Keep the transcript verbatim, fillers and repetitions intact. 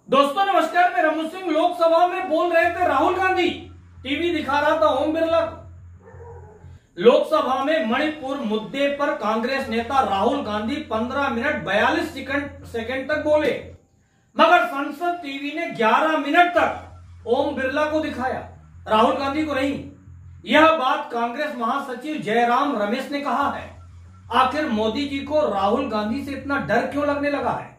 दोस्तों नमस्कार, मैं रमू सिंह। लोकसभा में बोल रहे थे राहुल गांधी, टीवी दिखा रहा था ओम बिरला को। लोकसभा में मणिपुर मुद्दे पर कांग्रेस नेता राहुल गांधी पंद्रह मिनट बयालीस सेकंड सेकंड तक बोले, मगर संसद टीवी ने ग्यारह मिनट तक ओम बिरला को दिखाया, राहुल गांधी को नहीं। यह बात कांग्रेस महासचिव जयराम रमेश ने कहा है। आखिर मोदी जी को राहुल गांधी से इतना डर क्यों लगने लगा है?